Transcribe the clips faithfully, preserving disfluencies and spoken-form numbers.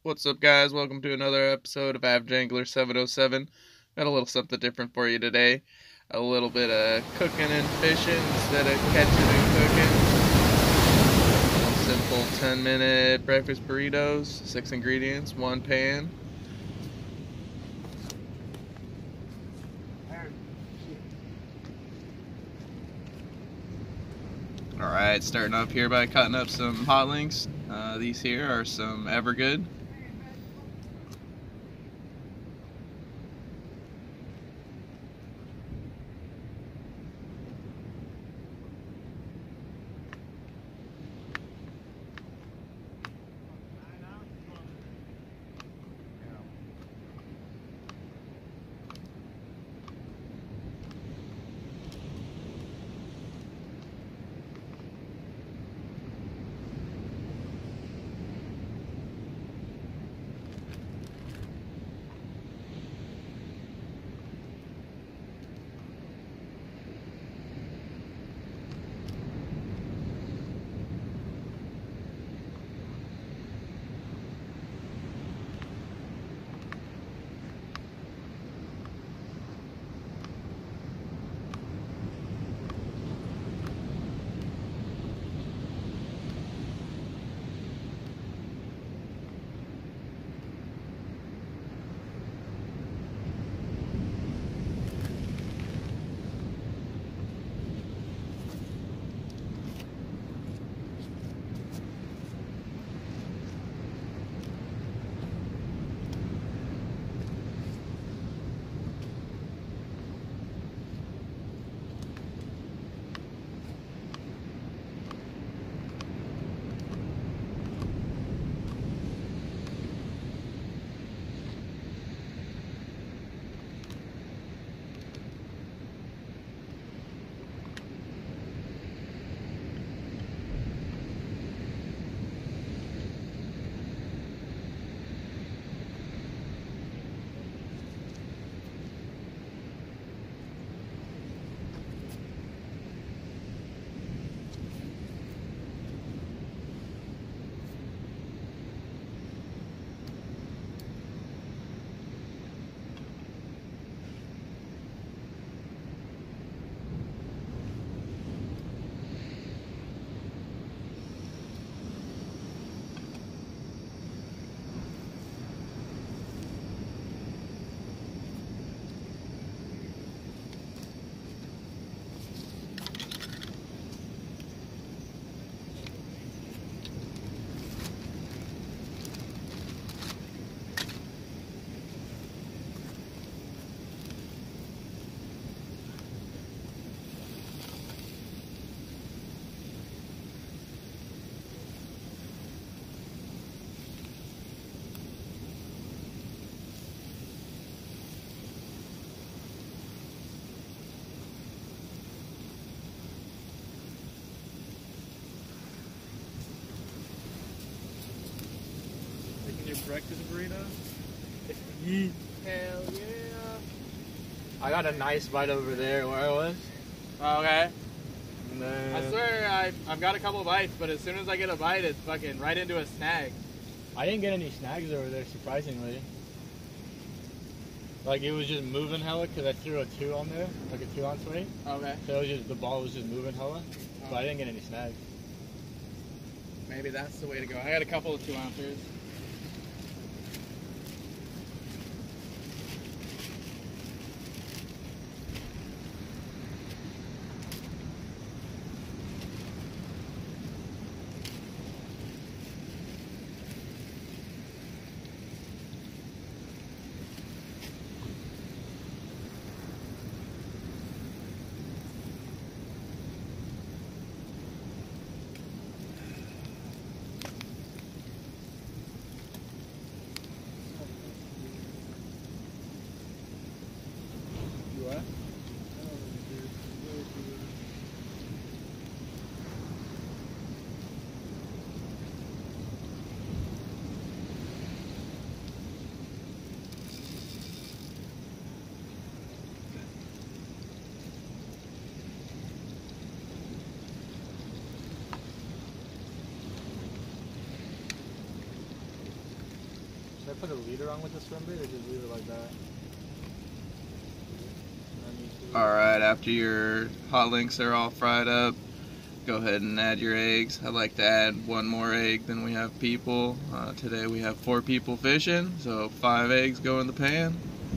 What's up, guys? Welcome to another episode of Avjangler seven oh seven. Got a little something different for you today. A little bit of cooking and fishing instead of catching and cooking. Simple ten minute breakfast burritos. Six ingredients, one pan. Alright, starting off here by cutting up some hot links. Uh, these here are some Evergood. Making your breakfast burrito? Yeet. Hell yeah. I got a nice bite over there where I was. Oh, okay. And then I swear I, I've got a couple bites, but as soon as I get a bite, it's fucking right into a snag. I didn't get any snags over there, surprisingly. Like, it was just moving hella because I threw a two on there, like a two ounce weight. Okay. So it was just, the ball was just moving hella, but I didn't get any snags. Maybe that's the way to go. I got a couple of two ounces. I put a leader on with the swim bait or just leave it like that? Alright, after your hot links are all fried up, go ahead and add your eggs. I like to add one more egg than we have people. Uh, today we have four people fishing, so five eggs go in the pan.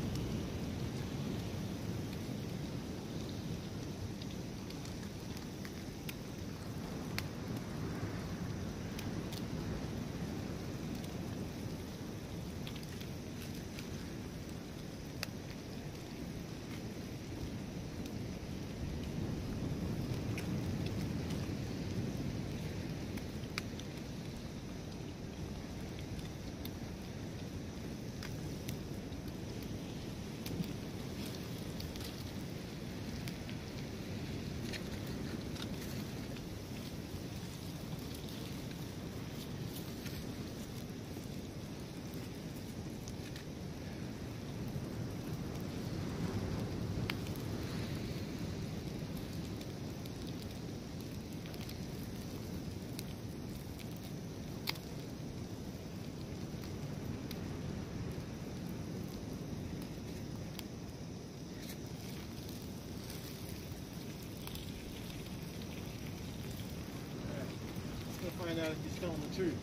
Find out if he's telling the truth.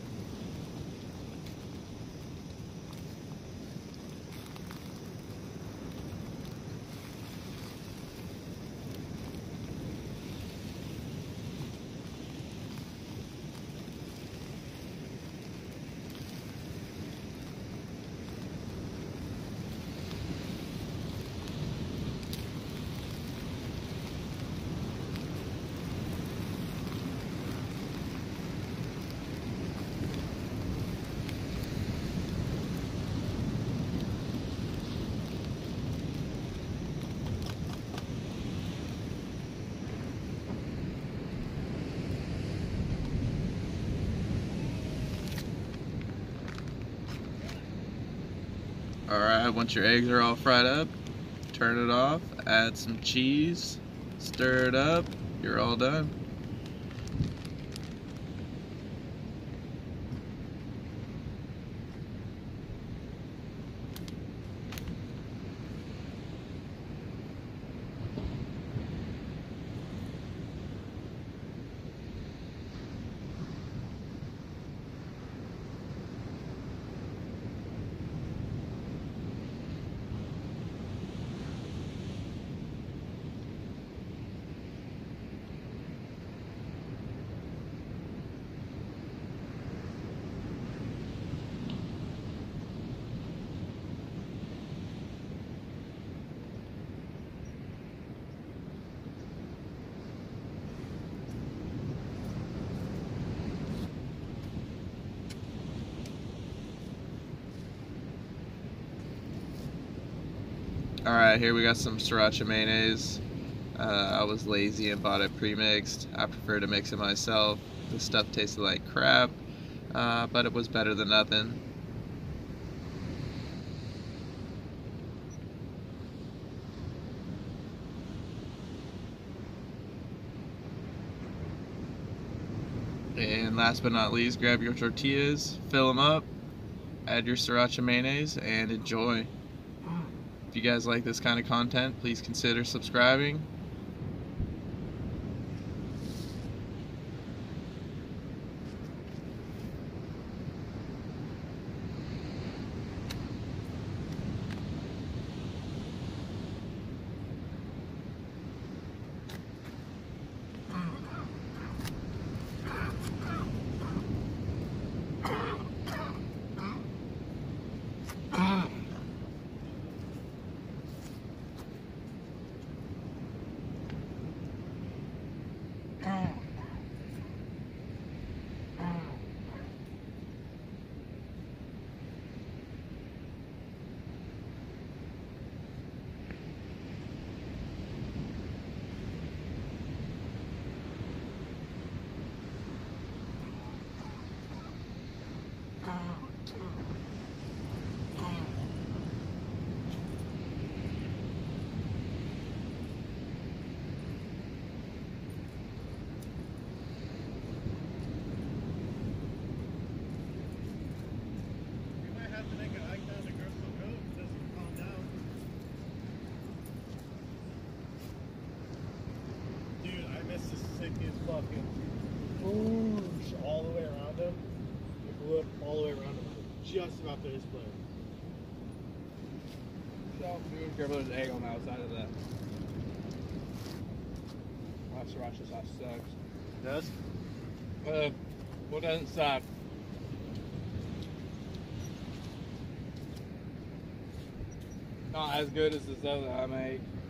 Alright, once your eggs are all fried up, turn it off, add some cheese, stir it up, you're all done. Alright, here we got some sriracha mayonnaise. Uh, I was lazy and bought it pre-mixed. I prefer to mix it myself. The stuff tasted like crap, uh, but it was better than nothing. And last but not least, grab your tortillas, fill them up, add your sriracha mayonnaise, and enjoy. If you guys like this kind of content, please consider subscribing. We might have to make an took his fucking whoosh all the way around him. It blew up all the way around him. Just about to his player. So, be careful, there's an egg on the outside of that. Wow, sriracha sauce sucks. It does? Uh, what doesn't suck? Not as good as the stuff that I make.